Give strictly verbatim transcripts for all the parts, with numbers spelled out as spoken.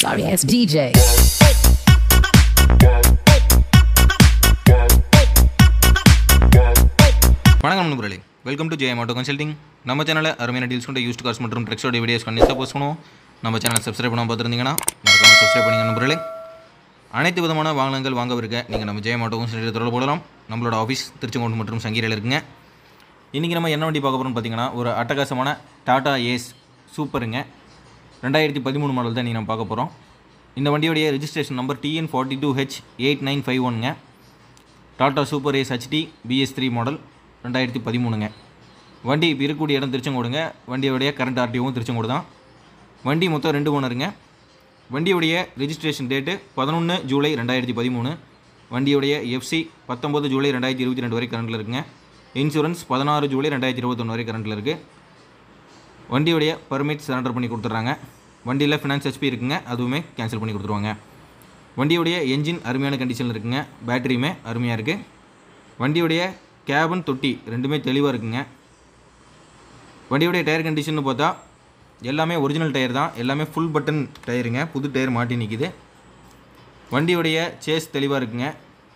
Sorry ass D J. வணக்கம் நண்பர்களே, welcome to Jayam auto consulting. நம்ம சேனலில் அருமையான டீல்ஸ் கொண்ட யூஸ்ட் கார்ஸ் மற்றும் ட்ரெக்ஸோட வீடியோஸ் கண்டிப்பாக போஸ்ட் பண்ணுவோம். நம்ம சேனலை சப்ஸ்கிரைப் பண்ணாமல் பார்த்துருந்தீங்கன்னா மறக்காமல் சப்ஸ்கிரைப் பண்ணிங்க நண்பர்களே. அனைத்து விதமான வாகனங்கள் வாங்கவிருக்க நீங்கள் நம்ம ஜெயம் ஆட்டோ கன்சல்டிங் தொடர்பு போடலாம். நம்மளோட ஆஃபீஸ் திருச்செங்கோடு மற்றும் சங்கீரையில் இருக்குங்க. இன்றைக்கி நம்ம என்ன வண்டி பார்க்க போகிறோம்னு பார்த்தீங்கன்னா, ஒரு அட்டகாசமான டாடா ஏஸ் சூப்பருங்க. ரெண்டாயிரத்தி பதிமூணு மாடல் தான் நீங்கள் நம்ம பார்க்க போகிறோம். இந்த வண்டியோடைய registration number TN forty two H eight nine five ஒன்ங்க. Tata super ace HD BS three model ரெண்டாயிரத்தி பதிமூணுங்க. வண்டி இப்போ இருக்கக்கூடிய இடம் திருச்செங்கோடுங்க. வண்டியோடைய கரண்ட் ஆர்டிஓவும் திருச்செங்கோடு தான். வண்டி மொத்தம் ரெண்டு ஓனருங்க. வண்டியோடைய ரெஜிஸ்ட்ரேஷன் டேட்டு பதினொன்று ஜூலை ரெண்டாயிரத்தி பதிமூணு. வண்டியோடைய எஃப்சி பத்தொம்பது ஜூலை ரெண்டாயிரத்தி இருபத்தி ரெண்டு வரை கரண்டில் இருக்குங்க. இன்சூரன்ஸ் பதினாறு ஜூலை ரெண்டாயிரத்தி இருபத்தொன்று வரை கரண்டில் இருக்குது. வண்டியோடைய பர்மிட் சரண்டர் பண்ணி கொடுத்துட்றாங்க. வண்டியில் ஃபினான்ஸ் ஹெச்பி இருக்குங்க, அதுவுமே கேன்சல் பண்ணி கொடுத்துருவாங்க. வண்டியோடைய என்ஜின் அருமையான கண்டிஷனில் இருக்குங்க. பேட்டரியுமே அருமையாக இருக்குது. வண்டியோடைய கேபின் தொட்டி ரெண்டுமே தெளிவாக இருக்குங்க. வண்டியோடைய டயர் கண்டிஷன் பார்த்தா எல்லாமே ஒரிஜினல் டயர் தான். எல்லாமே ஃபுல் பட்டன் டயருங்க. புது டயர் மாட்டி நிற்கிது. வண்டியோடைய சேஸ் தெளிவாக இருக்குங்க.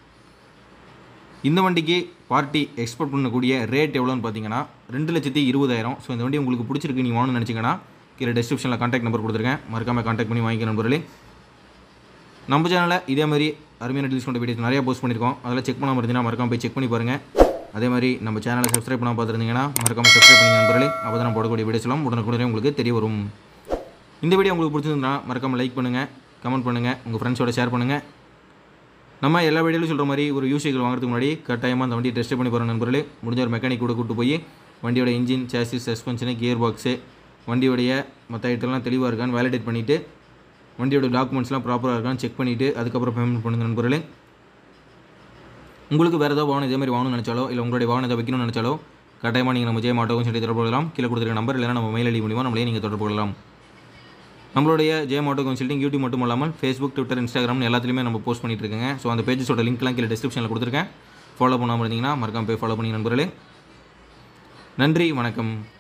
இந்த வண்டிக்கு பார்ட்டி எக்ஸ்போர்ட் பண்ணக்கூடிய ரேட் எவ்வளோன்னு பார்த்தீங்கன்னா ரெண்டு லட்சத்தி இருபதாயிரம். ஸோ இந்த வண்டி உங்களுக்கு பிடிச்சிருக்கு, நீங்கள் வாங்கணும்னு நினச்சிங்கன்னா கீழே டிஸ்கிரிப்ஷனில் கான்டாக்ட் நம்பர் கொடுத்துருக்கேன். மறக்காமல் கான்டாக்ட் பண்ணி வாங்கிக்க நண்பர்களே. நம்ம சேனலில் இதே மாதிரி அருமையான டீல்ஸ் கொண்ட வீடியோஸ் நிறையா போஸ்ட் பண்ணியிருக்கோம். அதெல்லாம் செக் பண்ணாமல் இருந்தீங்கன்னா மறக்காமல் போய் செக் பண்ணி பாருங்கள். அதே மாதிரி நம்ம சேனலை சப்ஸ்கிரைப் பண்ணாமல் பார்த்துருந்தீங்கன்னா மறக்காமல் சப்ஸ்கிரைப் பண்ணி நண்பர்களே. அப்போ தான் நம்ம போடக்கூடிய வீடியோஸ் எல்லாம் உடனுக்குடனே உங்களுக்கு தெரிய வரும். இந்த வீடியோ உங்களுக்கு பிடிச்சிருந்தா மறக்காமல் லைக் பண்ணுங்கள், கமெண்ட் பண்ணுங்கள், உங்கள் ஃப்ரெண்ட்ஸோட ஷேர் பண்ணுங்கள். நம்ம எல்லா வீடியோலையும் சொல்கிற மாதிரி ஒரு யூஸ் சைக்கிள் வாங்குறதுக்கு முன்னாடி கட்டாயமாக அந்த வண்டியை டெஸ்ட் பண்ணி போகிற நண்பர்களே. முடிஞ்ச ஒரு மெக்கானிக் கூட கூட்டு போய் வண்டியோட engine, chassis, suspension, gear box, வண்டியோடைய மற்ற ஐட்டம்லாம் தெளிவாக இருக்கான்னு வேலிடேட் பண்ணிவிட்டு வண்டியோட டாக்குமெண்ட்ஸ்லாம் ப்ராப்பராக இருக்கான்னு செக் பண்ணிவிட்டு அதுக்கப்புறம் பேமெண்ட் பண்ணுங்கள் நண்பர்களே. உங்களுக்கு வேறு ஏதாவது வாகனம் இதே மாதிரி வாங்கணும்னு நினச்சாலோ இல்லை உங்களுடைய வாகனம் எதாவது வைக்கணும்னு நினச்சாலோ கட்டாயமாக நீங்கள் நம்ம ஜெயம் ஆட்டோவும் சொல்லி தொடர்பு கொள்ளலாம். கீழே கொடுத்துருக்க நம்பர் இல்லைனா நம்ம மெயில் ஐடி மூலிமா நம்மளே நீங்கள் தொடர்பு கொள்ளலாம். நம்மளுடைய ஜெயம் ஆட்டோ கன்சல்டிங் யூடியூப் மட்டும் இல்லாமல் ஃபேஸ்புக், ட்விட்டர், இன்ஸ்டாகிராம் எல்லாத்துலேயுமே நம்ம போஸ்ட் பண்ணிட்டு இருக்கேங்க. ஸோ அந்த பேஜஸோட லிங்க்லாம் கீழே டிஸ்கிரிப்ஷனில் கொடுத்துருக்கேன். ஃபாலோ பண்ணாமல் இருந்தீங்கன்னா மறக்காம போய் ஃபாலோ பண்ணி நண்பர்களே. நன்றி, வணக்கம்.